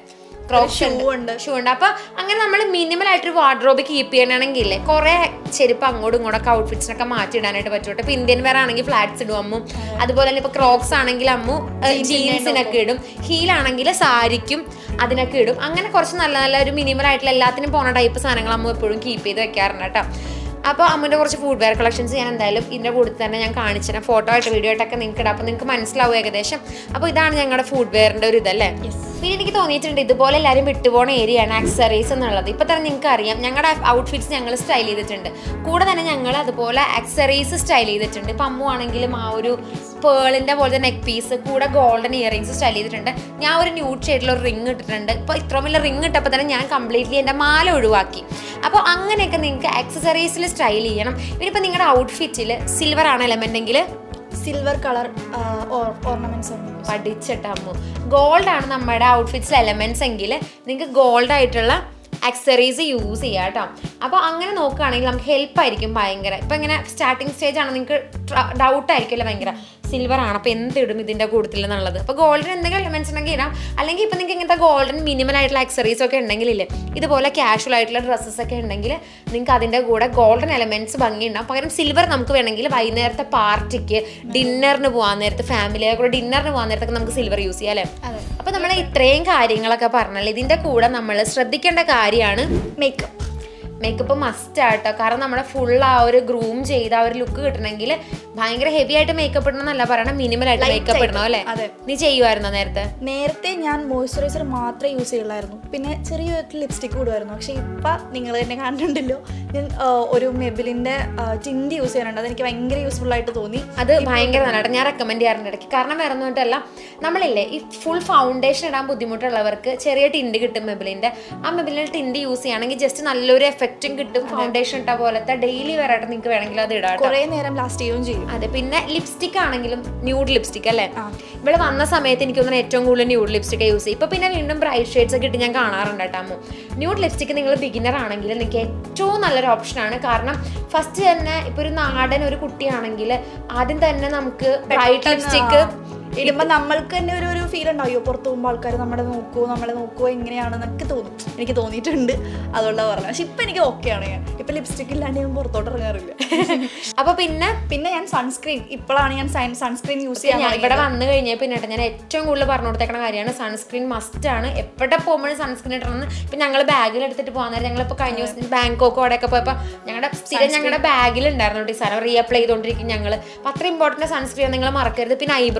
S1: ഷൂ ഉണ്ട്. അപ്പൊ അങ്ങനെ നമ്മൾ മിനിമൽ ആയിട്ടൊരു വാർഡ്രോബ് കീപ്പ് ചെയ്യണമെങ്കിൽ കുറെ ചെരുപ്പ് അങ്ങോട്ടും ഇങ്ങോട്ടൊക്കെ ഔട്ട്ഫിറ്റ്സിനൊക്കെ മാറ്റി ഇടാനായിട്ട് പറ്റും. ഇപ്പൊ ഇന്ത്യൻ വെയർ ആണെങ്കിൽ ഫ്ലാറ്റ്സ് ഇടും അമ്മു, അതുപോലെ തന്നെ ഇപ്പൊ ക്രോക്സ് ആണെങ്കിൽ അമ്മു ജീൻസിനൊക്കെ ഇടും, ഹീലാണെങ്കിൽ സാരിക്കും അതിനൊക്കെ ഇടും. അങ്ങനെ കുറച്ച് നല്ല നല്ല ഒരു മിനിമൽ ആയിട്ടുള്ള എല്ലാത്തിനും പോണ ടൈപ്പ് സാധനങ്ങൾ അമ്മു എപ്പോഴും കീപ്പ് ചെയ്ത് വെക്കാറുണ്ട് കേട്ടോ. അപ്പോൾ അമ്മൻ്റെ കുറച്ച് ഫുഡ് വെയർ കളക്ഷൻസ് ഞാൻ എന്തായാലും ഇതിൻ്റെ കൂടെ തന്നെ ഞാൻ കാണിച്ചു തരാം. ഫോട്ടോ ആയിട്ട് വീഡിയോ ആയിട്ടൊക്കെ നിങ്ങൾക്ക് ഇടാം, അപ്പോൾ നിങ്ങൾക്ക് മനസ്സിലാവും ഏകദേശം. അപ്പോൾ ഇതാണ് ഞങ്ങളുടെ ഫുഡ് വെയറിൻ്റെ ഒരു ഇതല്ലേ. പിന്നെ എനിക്ക് തോന്നിയിട്ടുണ്ട് ഇതുപോലെ എല്ലാവരും വിട്ടുപോകുന്ന ഏരിയയാണ് ആക്സറീസ് എന്നുള്ളത്. ഇപ്പോൾ തന്നെ നിങ്ങൾക്ക് അറിയാം ഞങ്ങളുടെ ഔട്ട്ഫിറ്റ്സ് ഞങ്ങൾ സ്റ്റൈൽ ചെയ്തിട്ടുണ്ട്. കൂടെ തന്നെ ഞങ്ങൾ അതുപോലെ ആക്സറീസ് സ്റ്റൈൽ ചെയ്തിട്ടുണ്ട്. ഇപ്പം അമ്മു ആണെങ്കിലും ആ ഒരു പേളിൻ്റെ പോലത്തെ നെക്ക് പീസ്, കൂടെ ഗോൾഡൻ ഇയറിങ്സ് സ്റ്റൈൽ ചെയ്തിട്ടുണ്ട്. ഞാൻ ഒരു ന്യൂഡ് ഷെയ്ഡിൽ ഒരു റിങ് ഇട്ടിട്ടുണ്ട്. ഇപ്പോൾ ഇത്രയും വലിയ റിങ് ഇട്ടപ്പോൾ തന്നെ ഞാൻ കംപ്ലീറ്റ്ലി എൻ്റെ മാല ഒഴിവാക്കി. അപ്പോൾ അങ്ങനെയൊക്കെ നിങ്ങൾക്ക് ആക്സസറീസിൽ സ്റ്റൈൽ ചെയ്യണം. ഇനിയിപ്പോൾ നിങ്ങളുടെ ഔട്ട്ഫിറ്റിൽ സിൽവർ ആണ് എലമെൻ്റ് എങ്കിൽ
S2: സിൽവർ കളർ ഓർണമെന്റ്സ്
S1: പഠിച്ചിട്ടമ്മു. ഗോൾഡ് ആണ് നമ്മുടെ ഔട്ട്ഫിറ്റ്സിൽ എലമെന്റ്സ് എങ്കിൽ നിങ്ങൾക്ക് ഗോൾഡ് ആയിട്ടുള്ള ആക്സറീസ് യൂസ് ചെയ്യാം കേട്ടോ. അപ്പോൾ അങ്ങനെ നോക്കുകയാണെങ്കിൽ നമുക്ക് ഹെൽപ്പായിരിക്കും ഭയങ്കര. ഇപ്പം ഇങ്ങനെ സ്റ്റാർട്ടിങ് സ്റ്റേജ് ആണ്, നിങ്ങൾക്ക് ഡൗട്ടായിരിക്കുമല്ലോ ഭയങ്കര സിൽവർ ആണ് അപ്പോൾ എന്തിടും ഇതിൻ്റെ കൂട്ടത്തിൽ എന്നുള്ളത്. അപ്പോൾ ഗോൾഡൻ എന്തെങ്കിലും എലമെന്റ്സ് ഉണ്ടെങ്കിൽ ഇടാം. അല്ലെങ്കിൽ ഇപ്പം നിങ്ങൾക്ക് ഇങ്ങനത്തെ ഗോൾഡൻ മിനിമൽ ആയിട്ടുള്ള ആക്സറീസ് ഒക്കെ ഉണ്ടെങ്കിലില്ലേ, ഇതുപോലെ ക്യാഷ്വൽ ആയിട്ടുള്ള ഡ്രസ്സസ് ഒക്കെ ഉണ്ടെങ്കിൽ നിങ്ങൾക്ക് അതിൻ്റെ കൂടെ ഗോൾഡൻ എലമെന്റ്സ് ഭംഗിയുണ്ടാവും. പകരം സിൽവർ നമുക്ക് വേണമെങ്കിൽ വൈകുന്നേരത്തെ പാർട്ടിക്ക്, ഡിന്നറിന് പോകാൻ നേരത്ത്, ഫാമിലിയെ കൂടെ ഡിന്നറിന് പോകാൻ നേരത്തൊക്കെ നമുക്ക് സിൽവർ യൂസ് ചെയ്യാം അല്ലേ. അപ്പോൾ നമ്മൾ ഇത്രയും കാര്യങ്ങളൊക്കെ പറഞ്ഞാൽ ഇതിൻ്റെ കൂടെ നമ്മൾ ശ്രദ്ധിക്കേണ്ട കാര്യമാണ് മേക്കപ്പ്. മേക്കപ്പ് മസ്റ്റ് ആട്ടോ. കാരണം നമ്മുടെ ഫുൾ ആ ഒരു ഗ്രൂം ചെയ്ത് ആ ഒരു ലുക്ക് കിട്ടണമെങ്കിൽ ഭയങ്കര ഹെവി ആയിട്ട് മേക്കപ്പ് ഇടണം എന്നല്ല പറയണം, മിനിമൽ ആയിട്ട് മേക്കപ്പ് ഇടണം അല്ലേ. നീ ചെയ്യുമായിരുന്നോ നേരത്തെ?
S2: ഞാൻ മോയ്സ്ചറൈസർ മാത്രമേ യൂസ് ചെയ്യുള്ളായിരുന്നു, പിന്നെ ചെറിയ ലിപ്സ്റ്റിക് ഇടുമായിരുന്നു. പക്ഷെ ഇപ്പം നിങ്ങൾ തന്നെ കണ്ടിട്ടുണ്ടല്ലോ, ഞാൻ ഒരു മെബിലിൻ്റെ ടിൻറ്റ് യൂസ് ചെയ്യാനുണ്ട്. അതെനിക്ക് ഭയങ്കര യൂസ്ഫുൾ ആയിട്ട് തോന്നി.
S1: അത് ഭയങ്കര നല്ലതായിട്ട് ഞാൻ റെക്കമെൻഡ് ചെയ്യാറുണ്ട് ഇടയ്ക്ക്. കാരണം വേറെ ഒന്നുമിട്ടല്ല, നമ്മളില്ലേ ഈ ഫുൾ ഫൗണ്ടേഷൻ ഇടാൻ ബുദ്ധിമുട്ടുള്ളവർക്ക് ചെറിയ ടിൻറ്റ് കിട്ടും മെബിലിൻ്റെ. ആ മെബിലിൻ്റെ ടിൻറ്റ് യൂസ് ചെയ്യുകയാണെങ്കിൽ ജസ്റ്റ് നല്ലൊരു എഫക്റ്റും കിട്ടും. ഫൗണ്ടേഷൻ ഇട്ട പോലത്തെ ഡെയിലി വെയറായിട്ട് നിങ്ങൾക്ക് വേണമെങ്കിൽ അത് ഇടാം,
S2: കുറേ നേരം ലാസ്റ്റ് ചെയ്യുകയും ചെയ്യും.
S1: അതെ. പിന്നെ ലിപ്സ്റ്റിക് ആണെങ്കിലും ന്യൂഡ് ലിപ്സ്റ്റിക് അല്ലേ, ഇവിടെ വന്ന സമയത്ത് എനിക്ക് തോന്നുന്നു ഏറ്റവും കൂടുതൽ ന്യൂഡ് ലിപ്സ്റ്റിക് യൂസ് ചെയ്യും. ഇപ്പൊ പിന്നെ വീണ്ടും ബ്രൈറ്റ് ഷെയ്ഡ്സ് ഒക്കെ ഇട്ട് ഞാൻ കാണാറുണ്ട് കേട്ടോ അമ്മു. ന്യൂഡ് ലിപ്സ്റ്റിക് നിങ്ങൾ ബിഗിനർ ആണെങ്കിൽ നിങ്ങൾക്ക് ഏറ്റവും നല്ലൊരു ഓപ്ഷനാണ്. കാരണം ഫസ്റ്റ് തന്നെ ഇപ്പൊ ഒരു നാടൻ ഒരു കുട്ടിയാണെങ്കിൽ ആദ്യം തന്നെ നമുക്ക് ബ്രൈറ്റ് ലിപ്സ്റ്റിക്
S2: ഇടുമ്പോൾ നമ്മൾക്ക് തന്നെ ഒരു ഫീൽ ഉണ്ടാവുമോ, പുറത്ത് പോകുമ്പോൾ ആൾക്കാർ നമ്മളെ നോക്കുമോ എങ്ങനെയാണെന്നൊക്കെ തോന്നും. എനിക്ക് തോന്നിയിട്ടുണ്ട്, അതുകൊണ്ടാണ് പറഞ്ഞത്. പക്ഷെ ഇപ്പം എനിക്ക് ഓക്കെയാണ്. ഞാൻ ഇപ്പം ലിപ്സ്റ്റിക് ഇല്ലാണ്ട് ഞാൻ പുറത്തോട്ട് ഇറങ്ങാറില്ല.
S1: അപ്പോൾ പിന്നെ
S2: ഞാൻ സൺസ്ക്രീൻ, ഇപ്പോഴാണ് ഞാൻ സൺസ്ക്രീൻ യൂസ് ചെയ്യാൻ.
S1: ഇവിടെ വന്നു കഴിഞ്ഞാൽ പിന്നെ ഞാൻ ഏറ്റവും കൂടുതൽ പറഞ്ഞു കൊടുത്തേക്കുന്ന കാര്യമാണ് സൺസ്ക്രീൻ മസ്റ്റ് ആണ്. എവിടെ പോകുമ്പോഴും സൺസ്ക്രീൻ ഇടണം. ഇപ്പം ഞങ്ങൾ ബാഗിൽ എടുത്തിട്ട് പോകുന്ന നേരം ഞങ്ങളിപ്പോൾ കഴിഞ്ഞ ദിവസം ബാങ്കോക്ക് അവിടെയൊക്കെ പോയപ്പോൾ ഞങ്ങളുടെ ബാഗിൽ ഉണ്ടായിരുന്നു സാധനം റീഅപ്ലൈ ചെയ്തുകൊണ്ടിരിക്കും ഞങ്ങൾ. അപ്പോൾ അത്ര ഇമ്പോർട്ടൻറ്റ് സൺസ്ക്രീൻ നിങ്ങൾ മറക്കരുത്. പിന്നെ ഐബ്രോസ് അല്ലേ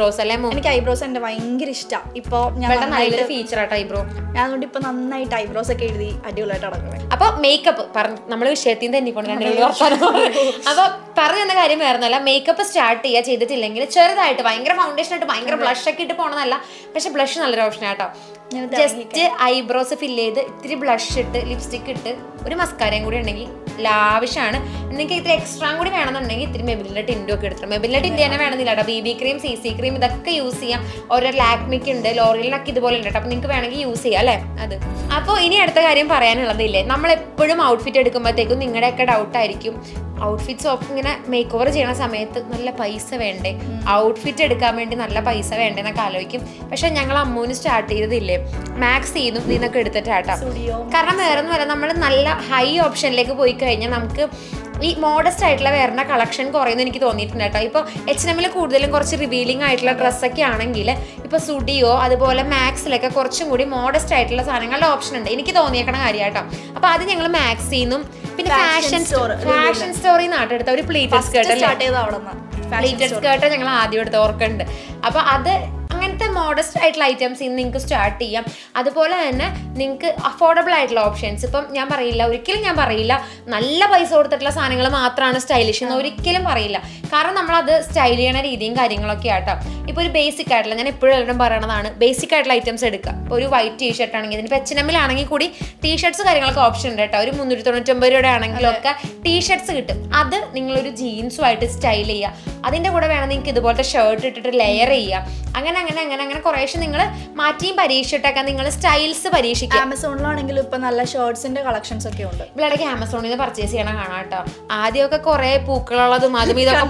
S1: തോന്നും.
S2: എനിക്ക് ഐബ്രോസ് എന്റെ ഭയങ്കര ഇഷ്ടമാണ്. ഇപ്പൊ ഞാൻ
S1: നല്ലൊരു ഫീച്ചർ ആട്ടോ ഐബ്രോ.
S2: ഞാൻ അതുകൊണ്ട് ഇപ്പൊ നന്നായിട്ട് ഐബ്രോസ് ഒക്കെ എഴുതി അടിപൊളിയായിട്ട് നടക്കുന്നത്.
S1: അപ്പൊ മേക്കപ്പ് നമ്മള് വിഷയത്തിൽ തന്നെ പോകണം അപ്പൊ പറഞ്ഞു തന്ന കാര്യം വേറൊന്നല്ല, മേക്കപ്പ് സ്റ്റാർട്ട് ചെയ്യാ ചെയ്തിട്ടില്ലെങ്കിൽ ചെറുതായിട്ട് ഭയങ്കര ഫൗണ്ടേഷൻ ആയിട്ട് ഭയങ്കര ബ്ലഷ് ഒക്കെ ഇട്ട് പോകണമെന്നല്ല, പക്ഷെ ബ്ലഷ് നല്ലൊരു ഓപ്ഷൻ ആട്ടോ. ജസ്റ്റ് ഐബ്രോസ് ഫില്ല് ചെയ്ത് ഇത്തിരി ബ്ലഷ് ഇട്ട് ലിപ്സ്റ്റിക് ഇട്ട് ഒരു മസ്കാരയും കൂടി ഉണ്ടെങ്കിൽ ലാവിഷാണ്. നിങ്ങൾക്ക് ഇത്തിരി എക്സ്ട്രാ കൂടി വേണമെന്നുണ്ടെങ്കിൽ ഇത്തിരി മെബിലിന്റെ ടിൻറ്റും ഒക്കെ എടുത്തിട്ട്, മെബിലിന്റെ ടിൻറ്റ് തന്നെ വേണമെന്നില്ല കേട്ടോ, BB ക്രീം, CC ക്രീം ഇതൊക്കെ യൂസ് ചെയ്യാം. ഓരോ ലാക്മിക്ക് ഉണ്ട്, ലോറിയലിനൊക്കെ ഇതുപോലെ ഉണ്ട് കേട്ടോ. അപ്പൊ നിങ്ങൾക്ക് വേണമെങ്കിൽ യൂസ് ചെയ്യാം അല്ലേ അത്. അപ്പോൾ ഇനി അടുത്ത കാര്യം പറയാനുള്ളതില്ലേ, നമ്മൾ എപ്പോഴും ഔട്ട്ഫിറ്റ് എടുക്കുമ്പോഴത്തേക്കും നിങ്ങളുടെയൊക്കെ ഡൗട്ട് ആയിരിക്കും, ഔട്ട്ഫിറ്റ്സ് ഇങ്ങനെ മേക്ക് ഓവർ ചെയ്യുന്ന സമയത്ത് നല്ല പൈസ വേണ്ടേ, ഔട്ട്ഫിറ്റ് എടുക്കാൻ വേണ്ടി നല്ല പൈസ വേണ്ടേ എന്നൊക്കെ ആലോചിക്കും. പക്ഷെ ഞങ്ങൾ അമ്മൂന് സ്റ്റാർട്ട് ചെയ്തതില്ലേ മാക്സ് ചെയ്യുന്നു ഇതിനൊക്കെ എടുത്തിട്ടാട്ടോ. കാരണം വേറെ ഒന്നും അല്ല, നമ്മൾ നല്ല ഹൈ ഓപ്ഷനിലേക്ക് പോയി കഴിഞ്ഞാൽ നമുക്ക് ഈ മോഡസ്റ്റ് ആയിട്ടുള്ള വേറെ കളക്ഷൻ കുറയുന്നു എനിക്ക് തോന്നിയിട്ടുണ്ട് കേട്ടോ. ഇപ്പോൾ H&M കൂടുതലും കുറച്ച് റിവീലിംഗ് ആയിട്ടുള്ള ഡ്രസ്സൊക്കെ ആണെങ്കിൽ ഇപ്പോൾ സുഡിയോ അതുപോലെ മാക്സിലൊക്കെ കുറച്ചും കൂടി മോഡസ്റ്റ് ആയിട്ടുള്ള സാധനങ്ങളുടെ ഓപ്ഷൻ ഉണ്ട് എനിക്ക് തോന്നിയേക്കണ കാര്യം കേട്ടോ. അപ്പോൾ അത് ഞങ്ങൾ മാക്സിന്നും പിന്നെ ഫാഷൻ സ്റ്റോറിൽ നിന്ന് ആട്ടെടുത്ത ഒരു പ്ലീറ്റഡ് സ്കേർട്ട് ഞങ്ങൾ ആദ്യം എടുത്ത് ഓർക്കുന്നുണ്ട്. അപ്പോൾ അത് അങ്ങനത്തെ മോഡസ്റ്റ് ആയിട്ടുള്ള ഐറ്റംസ് ഇന്ന് നിങ്ങൾക്ക് സ്റ്റാർട്ട് ചെയ്യാം. അതുപോലെ തന്നെ നിങ്ങൾക്ക് അഫോർഡബിൾ ആയിട്ടുള്ള ഓപ്ഷൻസ്, ഇപ്പം ഒരിക്കലും ഞാൻ പറയില്ല നല്ല പൈസ കൊടുത്തിട്ടുള്ള സാധനങ്ങൾ മാത്രമാണ് സ്റ്റൈലിഷ് എന്ന് ഒരിക്കലും പറയില്ല. കാരണം നമ്മളത് സ്റ്റൈൽ ചെയ്യണ രീതിയും കാര്യങ്ങളൊക്കെ ആട്ടോ. ഇപ്പോൾ ഒരു ബേസിക് ആയിട്ടുള്ള, ഞാൻ എപ്പോഴും എല്ലാവരും പറയണതാണ് ബേസിക് ആയിട്ടുള്ള ഐറ്റംസ് എടുക്കുക. ഇപ്പോൾ ഒരു വൈറ്റ് ടീഷർട്ട് ആണെങ്കിൽ ഇതിനിപ്പോൾ H&M ആണെങ്കിൽ കൂടി ടീഷർട്ട്സ് കാര്യങ്ങളൊക്കെ ഓപ്ഷൻ ഉണ്ട് കേട്ടോ. ഒരു 399 രൂപയുടെ ആണെങ്കിലൊക്കെ ടീഷർട്ട്സ് കിട്ടും. അത് നിങ്ങളൊരു ജീൻസുമായിട്ട് സ്റ്റൈൽ ചെയ്യുക, അതിൻ്റെ കൂടെ വേണം നിങ്ങൾക്ക് ഇതുപോലത്തെ ഷർട്ട് ഇട്ടിട്ട് ലെയർ ചെയ്യുക. അങ്ങനെ കുറേശ്ശെ നിങ്ങൾ മാറ്റിയും പരീക്ഷിച്ചിട്ടൊക്കെ നിങ്ങൾ സ്റ്റൈൽസ് പരീക്ഷിക്കുക.
S2: ആമസോണിലാണെങ്കിലും ഇപ്പൊ നല്ല ഷർട്ട്സിന്റെ കളക്ഷൻസ് ഒക്കെ ഉണ്ട്.
S1: ഇവിടെയൊക്കെ ആമസോണിൽ നിന്ന് പർച്ചേസ് ചെയ്യണം കാണാം കേട്ടോ. ആദ്യമൊക്കെ കുറെ പൂക്കളുള്ളതും അതും ഇതൊക്കെ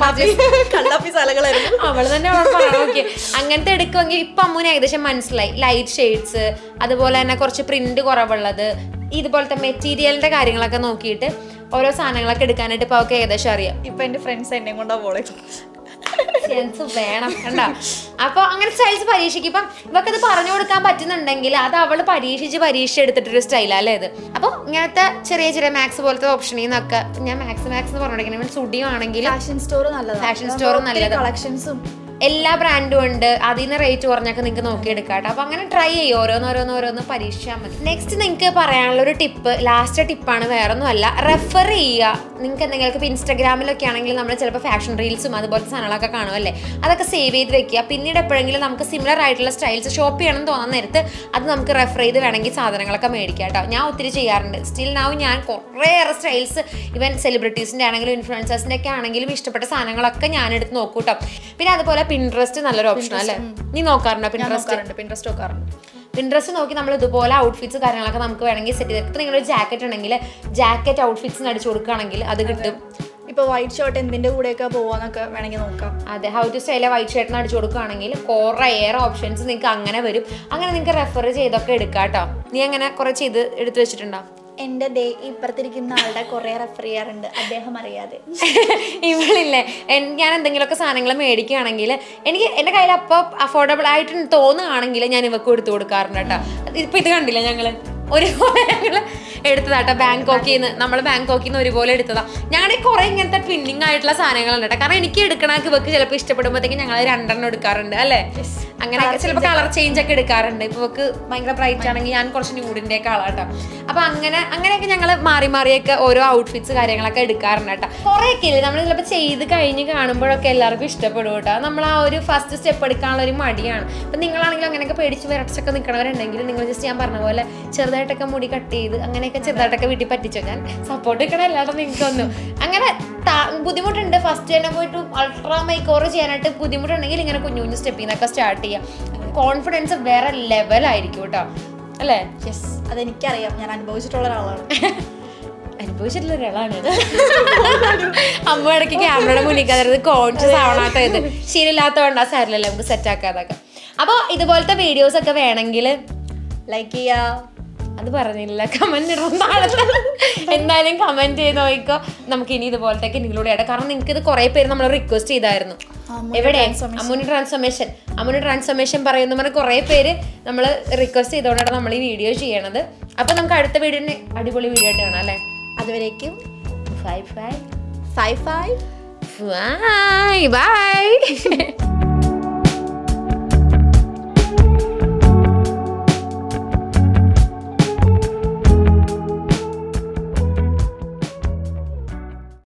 S1: അവള് തന്നെ ഓക്കെ അങ്ങനത്തെ എടുക്കുമെങ്കിൽ ഇപ്പൊ അമ്മൂന് ഏകദേശം മനസ്സിലായി. ലൈറ്റ് ഷെയ്ഡ്സ് അതുപോലെ തന്നെ കുറച്ച് പ്രിന്റ് കുറവുള്ളത് ഇതുപോലത്തെ മെറ്റീരിയലിന്റെ കാര്യങ്ങളൊക്കെ നോക്കിയിട്ട് ഓരോ സാധനങ്ങളൊക്കെ എടുക്കാനായിട്ട് ഇപ്പൊ അവർക്ക് ഏകദേശം അറിയാം.
S2: ഇപ്പൊ എന്റെ ഫ്രണ്ട്സ് എന്നെ കൊണ്ടാ പോളെ
S1: വേണം കണ്ട. അപ്പൊ അങ്ങനെ സ്റ്റൈൽസ് പരീക്ഷിക്കും. ഇപ്പം ഇവർക്ക് ഇത് പറഞ്ഞു കൊടുക്കാൻ പറ്റുന്നുണ്ടെങ്കിൽ അത് അവള് പരീക്ഷിച്ച് എടുത്തിട്ടൊരു സ്റ്റൈലല്ലേ ഇത്. അപ്പൊ ഇങ്ങനത്തെ ചെറിയ ചെറിയ മാക്സ് പോലത്തെ ഓപ്ഷനിൽ നിന്നൊക്കെ ഞാൻ മാക്സ് എന്ന് പറഞ്ഞിരിക്കുന്നത് സുഡിയോ ആണെങ്കിൽ ഫാഷൻ സ്റ്റോർ നല്ലത്
S2: കളക്ഷൻസും
S1: എല്ലാ ബ്രാൻഡും ഉണ്ട്. അതിൽ നിന്ന് റേറ്റ് കുറഞ്ഞൊക്കെ നിങ്ങൾക്ക് നോക്കിയെടുക്കാം. അപ്പൊ അങ്ങനെ ട്രൈ ചെയ്യും, ഓരോന്ന് പരീക്ഷിച്ചാൽ മതി. നെക്സ്റ്റ് നിങ്ങൾക്ക് പറയാനുള്ള ഒരു ടിപ്പ്, ലാസ്റ്റ് ടിപ്പാണ്, വേറെ ഒന്നും അല്ല, റെഫർ ചെയ്യുക. നിങ്ങൾക്ക് എന്തെങ്കിലും ഇപ്പോൾ ഇൻസ്റ്റാഗ്രാമിലൊക്കെ ആണെങ്കിൽ നമ്മൾ ചിലപ്പോൾ ഫാഷൻ റീൽസും അതുപോലത്തെ സാധനങ്ങളൊക്കെ കാണുമല്ലേ, അതൊക്കെ സേവ് ചെയ്ത് വെക്കുക. പിന്നീട് എപ്പോഴെങ്കിലും നമുക്ക് സിമിലർ ആയിട്ടുള്ള സ്റ്റൈൽസ് ഷോപ്പ് ചെയ്യണം എന്ന് തോന്നുന്ന നേരത്ത് അത് നമുക്ക് റെഫർ ചെയ്ത് വേണമെങ്കിൽ സാധനങ്ങളൊക്കെ മേടിക്കാം കേട്ടോ. ഞാൻ ഒത്തിരി ചെയ്യാറുണ്ട്. സ്റ്റിൽ നൗ ഞാൻ കുറേയേറെ സ്റ്റൈൽസ് ഈവൻ സെലിബ്രിറ്റീസിൻ്റെ ആണെങ്കിലും ഇൻഫ്ലുവൻസേഴ്സിൻ്റെ ഒക്കെ ആണെങ്കിലും ഇഷ്ടപ്പെട്ട സാധനങ്ങളൊക്കെ ഞാൻ എടുത്ത് നോക്കും കേട്ടോ. പിന്നെ അതുപോലെ പിൻട്രസ്റ്റ് നല്ലൊരു ഓപ്ഷൻ അല്ലേ, നീ നോക്കാറുണ്ടോ? പിൻട്രസ്റ്റ് നോക്കി നമ്മൾ ഇതുപോലെ ഔട്ട്ഫിറ്റ്സ് കാര്യങ്ങളൊക്കെ നമുക്ക് വേണമെങ്കിൽ സെറ്റ് ചെയ്ത്, ഇപ്പം നിങ്ങളൊരു ജാക്കറ്റ് ഉണ്ടെങ്കിൽ ജാക്കറ്റ് ഔട്ട്ഫിറ്റ്സിന് അടിച്ചു കൊടുക്കുകയാണെങ്കിൽ അത് കിട്ടും.
S2: ഇപ്പൊ വൈറ്റ് ഷർട്ട് എന്തിന്റെ കൂടെയൊക്കെ പോവാന്നൊക്കെ വേണമെങ്കിൽ നോക്കാം.
S1: അതെ, ഹൗ ടു സ്റ്റൈൽ വൈറ്റ് ഷർട്ടിന് അടിച്ചു കൊടുക്കുകയാണെങ്കിൽ കുറേയേറെ ഓപ്ഷൻസ് നിങ്ങൾക്ക് അങ്ങനെ വരും. അങ്ങനെ നിങ്ങൾക്ക് റെഫർ ചെയ്തൊക്കെ എടുക്കാം കേട്ടോ. നീ അങ്ങനെ കുറെ ചെയ്ത് എടുത്തു വെച്ചിട്ടുണ്ടോ?
S2: എന്റെ ഇപ്പുറത്തിരിക്കുന്ന ആളുടെ കുറെ റെഫർ ചെയ്യാറുണ്ട്, അദ്ദേഹം അറിയാതെ.
S1: ഇവളില്ലേ, ഞാൻ എന്തെങ്കിലുമൊക്കെ സാധനങ്ങൾ മേടിക്കുകയാണെങ്കിൽ എനിക്ക് എൻ്റെ കയ്യിൽ അപ്പോൾ അഫോർഡബിൾ ആയിട്ട് തോന്നുകയാണെങ്കിൽ ഞാൻ ഇവക്ക് എടുത്തു കൊടുക്കാറുണ്ട് കേട്ടോ. ഇപ്പൊ ഇത് കണ്ടില്ല, ഞങ്ങള് ഒരുപോലെ ഞങ്ങള് എടുത്തതാട്ടോ ബാങ്കോക്കിൽ നിന്ന്. നമ്മൾ ബാങ്കോക്കിൽ നിന്ന് ഒരുപോലെ എടുത്തതാ. ഞങ്ങളുടെ കുറെ ഇങ്ങനത്തെ ട്വിന്നിങ് ആയിട്ടുള്ള സാധനങ്ങളുണ്ട് കേട്ടോ. കാരണം എനിക്ക് എടുക്കണക്ക് ഇവക്ക് ചിലപ്പോൾ ഇഷ്ടപ്പെടുമ്പോഴത്തേക്കും ഞങ്ങൾ 2 എണ്ണം എടുക്കാറുണ്ട് അല്ലേ. അങ്ങനെ ചിലപ്പോൾ കളർ ചേഞ്ച് ഒക്കെ എടുക്കാറുണ്ട്. ഇപ്പൊ ഇവക്ക് ഭയങ്കര ബ്രൈറ്റ് ആണെങ്കിൽ ഞാൻ കുറച്ച് ന്യൂഡിന്റെ ഒക്കെ ആളാട്ടോ. അപ്പൊ അങ്ങനെയൊക്കെ ഞങ്ങൾ മാറിയൊക്കെ ഓരോ ഔട്ട്ഫിറ്റ്സ് കാര്യങ്ങളൊക്കെ എടുക്കാറുണ്ട് കേട്ടോ. കുറെയൊക്കെ ഇല്ലേ നമ്മൾ ചിലപ്പോൾ ചെയ്ത് കഴിഞ്ഞ് കാണുമ്പോഴൊക്കെ എല്ലാവർക്കും ഇഷ്ടപ്പെടും കേട്ടോ. നമ്മൾ ആ ഒരു ഫസ്റ്റ് സ്റ്റെപ്പ് എടുക്കാനുള്ള ഒരു മടിയാണ്. അപ്പൊ നിങ്ങളാണെങ്കിൽ അങ്ങനെയൊക്കെ പേടിച്ച് വിറച്ചൊക്കെ നിൽക്കണവരുണ്ടെങ്കിൽ നിങ്ങൾ ജസ്റ്റ് ഞാൻ പറഞ്ഞ പോലെ ചെറുതായിട്ടൊക്കെ മുടി കട്ട് ചെയ്ത് അങ്ങനെയൊക്കെ ചെറുതായിട്ടൊക്കെ വീട്ടിൽ പറ്റിച്ചോ. ഞാൻ സപ്പോർട്ട് നിൽക്കണ അല്ലാതെ നിങ്ങൾക്കൊന്നും അങ്ങനെ ബുദ്ധിമുട്ടുണ്ട്. ഫസ്റ്റ് തന്നെ പോയിട്ട് അൾട്രാ മേക്ക് ഓവർ ചെയ്യാനായിട്ട് ബുദ്ധിമുട്ടുണ്ടെങ്കിൽ ഇങ്ങനെ കുഞ്ഞു സ്റ്റെപ്പിൽ നിന്നൊക്കെ സ്റ്റാർട്ട് ചെയ്യാം. കോൺഫിഡൻസ് വേറെ ലെവലായിരിക്കും കേട്ടോ അല്ലേ.
S2: യെസ്, അതെനിക്കറിയാം, ഞാൻ അനുഭവിച്ചിട്ടുള്ള ഒരാളാണ്.
S1: അനുഭവിച്ചിട്ടുള്ള ഒരാളാണ്. അമ്മ ഇടയ്ക്ക് ക്യാമറയുടെ മുന്നിൽ അതായത് കോൺഷ്യസ് ആവണാട്ടോ. ഇത് ശീലമില്ലാത്തതുകൊണ്ടാ സാരില്ലല്ലോ, നമുക്ക് സെറ്റ് ആക്കാതൊക്കെ. അപ്പോൾ ഇതുപോലത്തെ വീഡിയോസ് ഒക്കെ വേണമെങ്കിൽ ലൈക്ക് ചെയ്യുക. അത് പറഞ്ഞില്ല, കമന്റ് ഇടുന്ന എന്തായാലും കമന്റ് ചെയ്ത് നോക്കിക്കോ. നമുക്ക് ഇനി ഇതുപോലത്തെ നിങ്ങളോട് ഇടാം. കാരണം നിങ്ങൾക്ക് ഇത് കുറെ പേര് നമ്മൾ റിക്വസ്റ്റ് ചെയ്തായിരുന്നു. എവിടെ അമ്മുന് ട്രാൻസ്ഫോർമേഷൻ പറയുന്ന പറഞ്ഞ കുറെ പേര് നമ്മൾ റിക്വസ്റ്റ് ചെയ്തോണ്ടാണ് നമ്മൾ ഈ വീഡിയോ ചെയ്യണത്. അപ്പൊ നമുക്ക് അടുത്ത വീഡിയോന് അടിപൊളി വീഡിയോ ആയിട്ട് കാണാം അല്ലേ. അതുവരേക്കും ബൈ.